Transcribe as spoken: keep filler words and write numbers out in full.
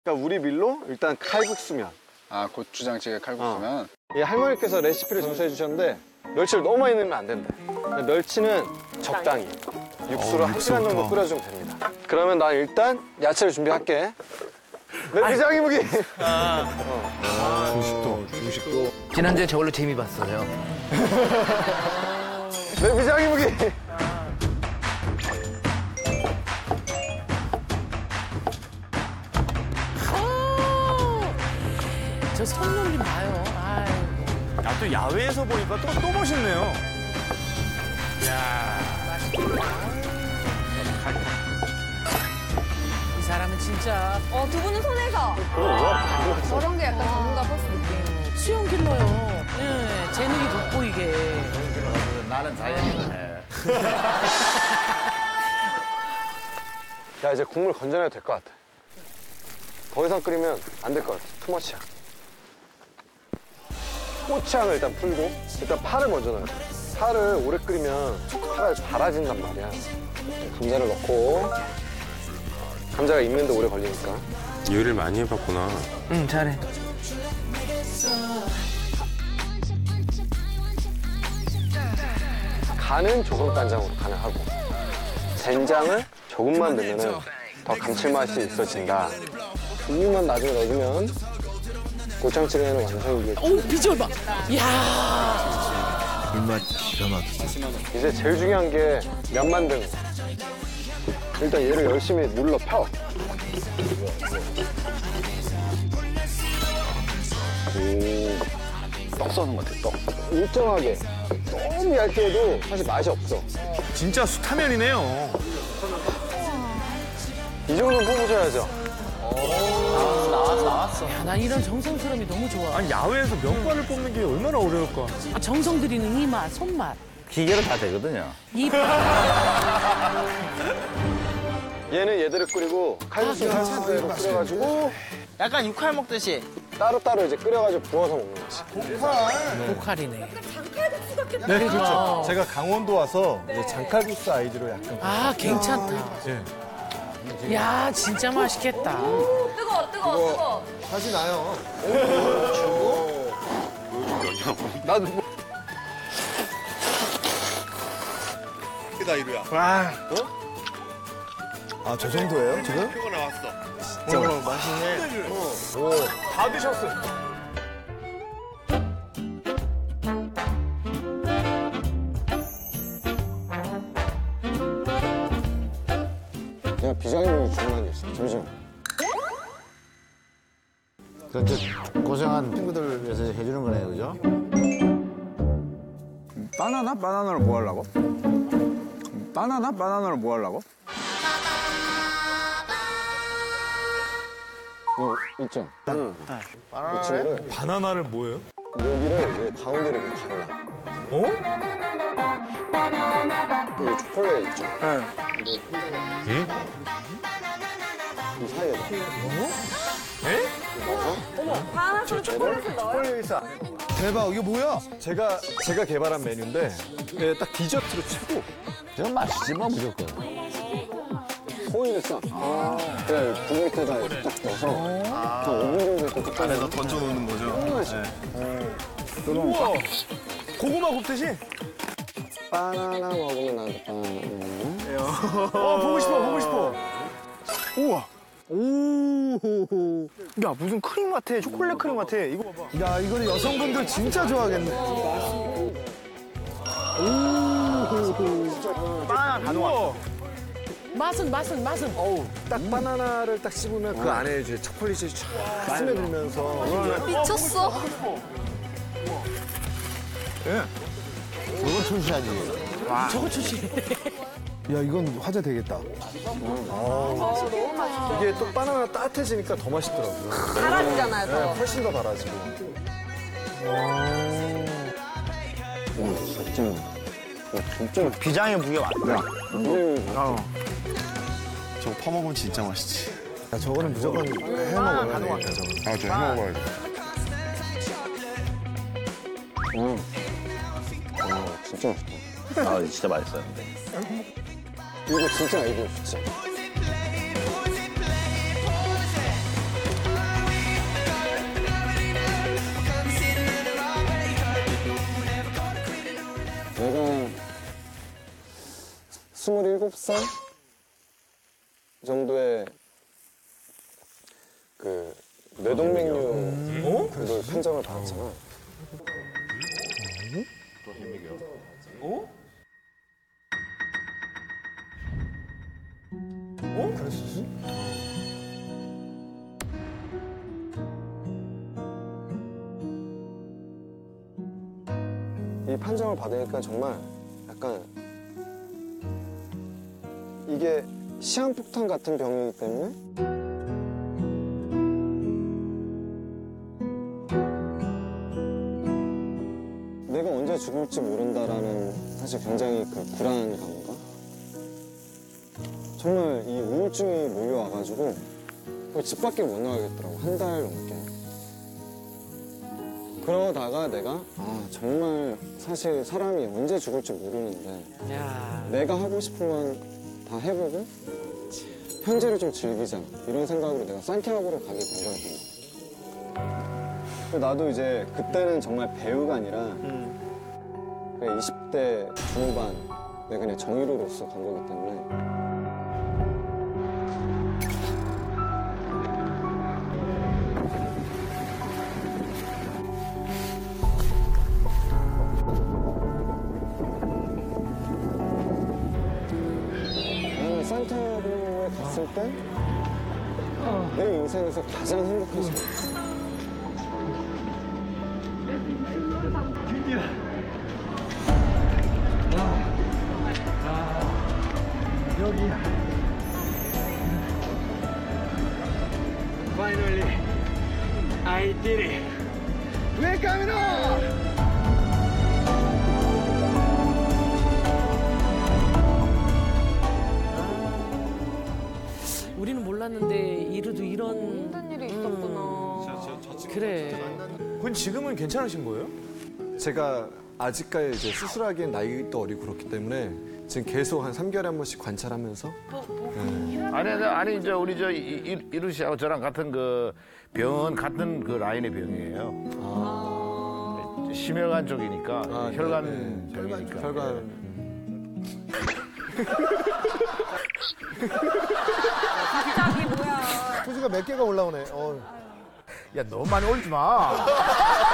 그러니까 우리 밀로 일단 칼국수면. 아, 고추장찌개 칼국수면. 어. 이 할머니께서 레시피를 전수해 주셨는데 멸치를 너무 많이 넣으면 안 된대. 멸치는 적당히. 육수를 한 시간 정도 끓여주면 됩니다. 그러면 난 일단 야채를 준비할게. 내 비장의 무기. 아. 어. 중식도, 중식도. 지난주에 저걸로 재미 봤어요. 내 비장의 무기. 저 손놀림 봐요. 아이고. 야, 또 야외에서 보니까 또, 또 멋있네요. 야. 이 사람은 진짜 어, 두 분은 손에서. 저런 게 약간 전문가 버스 느낌. 수영 길러요. 예, 재능이 돋보이게. 나는 자연이네. 야, 이제 국물 건져내도 될 것 같아. 더 이상 끓이면 안 될 것 같아. 투머치야. 고추장을 일단 풀고 일단 파를 먼저 넣어야 돼. 파를 오래 끓이면 파가 달아진단 말이야. 감자를 넣고 감자가 익는데 오래 걸리니까. 요리를 많이 해봤구나. 응, 잘해. 간은 조선 간장으로 간을 하고 된장을 조금만 넣으면 더 감칠맛이 있어진다. 우유만 나중에 넣어주면 고추장찌개는 완성이겠지. 오, 비주얼 봐. 이야. 입맛 기가 막히지. 이제 제일 중요한 게 면 만드는 거. 일단 얘를 열심히 눌러 펴. 떡 써는 것 같아, 떡. 일정하게. 너무 얇게 해도 사실 맛이 없어. 진짜 수타면이네요. 이 정도는 뽑으셔야죠. 야, 나 이런 정성스러움이 너무 좋아. 아니, 야외에서 면발을 뽑는 게 얼마나 어려울까. 아, 정성 들이는 이 맛, 손맛. 기계로 다 되거든요. 이 얘는 얘대로 끓이고 칼국수 사대로 끓여가지고 약간 육칼 먹듯이. 따로따로 이제 끓여가지고 부어서 먹는 거지. 고칼이네. 네, 그렇죠. 제가 강원도 와서 이제 장칼국수 아이디로 약간. 아, 괜찮다. 예. 야, 진짜 맛있겠다. 뜨거, 뜨거, 뜨거. 다시 나요. 나도 뭐. 와. 아, 저 정도예요, 지금? 표가 나왔어. 진짜 맛있네. 오, 다 드셨어요. 내가 비장의목이 주문한 게 있어. 잠시만. 그러니까 고생한 친구들을 위해서 해주는 거네요, 그죠? 바나나? 바나나를 뭐 하려고? 바나나? 바나나를 뭐 하려고? 너 있죠? 응. 이 친구를 바나나를 뭐예요? 여기를 이제 가운데를 이렇게 갈라. 어? 여기 초콜릿 있죠? 네. 예? 이 사이에다. 바나나 초콜릿을 넣어요? 대박, 이게 뭐야? 제가, 제가 개발한 메뉴인데, 예, 딱 디저트로 최고. 저건 맛있지, 뭐, 무조건. 소인을 써. 그래, 불 밑에다 이렇게 딱 넣어서 한 오 분 정도 이렇게 뚝 안에서 던져놓는 거죠? 너무 맛있어. 우와! 고구마 굽듯이? 바나나 먹으면 나도 바나나. 어, 보고 싶어, 보고 싶어. 우와. 오. 야, 무슨 크림 같아. 초콜릿 크림 같아. 이거 봐봐. 야, 이거는 여성분들 진짜 좋아하겠네. 바나나 다 녹아. 맛은, 맛은, 맛은. 어우, 딱 바나나를 딱 씹으면 그 안에 이제 초콜릿이 쫙 스며들면서. 미쳤어. 저건 출시하지. 저거 출시. 야, 이건 화제 되겠다. 이게 또 바나나 따뜻해지니까 더 맛있더라고요. 달아지잖아요, 네, 더. 훨씬 더 달아지고. 와, 진짜. 와, 진짜. 비장의 무게 맞다. 음. 저거 퍼먹으면 진짜 맛있지. 야, 저거는 무조건 해 먹어야 되겠다, 저거. 아, 저 해먹어야 돼. 음. 와, 진짜 맛있다. 아, 진짜 맛있어요, 근데. 이거 진짜 아이디어 좋지. 일곱 살 정도의 그 뇌동맥류 그걸 판정을 받았잖아. 이 판정을 받으니까 정말 약간 이게 시한폭탄 같은 병이기 때문에 내가 언제 죽을지 모른다라는 사실 굉장히 그 불안감과 정말 이 우울증이 몰려와가지고 집 밖에 못 나가겠더라고. 한 달 넘게. 그러다가 내가 아 정말 사실 사람이 언제 죽을지 모르는데 야. 내가 하고 싶은 건 다 해보고 현재를 좀 즐기자 이런 생각으로 내가 산티아고로 가게 된 거거든요. 나도 이제 그때는 정말 배우가 아니라 그냥 이십 대 중후반 내가 그냥 정의로로서 간 거기 때문에 나는 산티아고에 갔을 때 내 인생에서 가장 행복한 시간. Finally, I did it. We're coming on! 우리는 몰랐는데 이루도 이런 힘든 일이 있었구나. 그래. 그건 지금은 괜찮으신 거예요? 제가 아직까지 이제 수술하기엔 나이도 어리고 그렇기 때문에 지금 계속 한 삼 개월에 한 번씩 관찰하면서 아니, 아니, 아니, 이제 우리 저 이- 이- 이루 씨하고 저랑 같은 그 병은 같은 그 라인의 병이에요. 심혈관 쪽이니까 아, 혈관 네, 네. 병이니까. 혈관 갑자기 뭐야. 소주가 몇 개가 올라오네. 어. 야, 너무 많이 올지 마.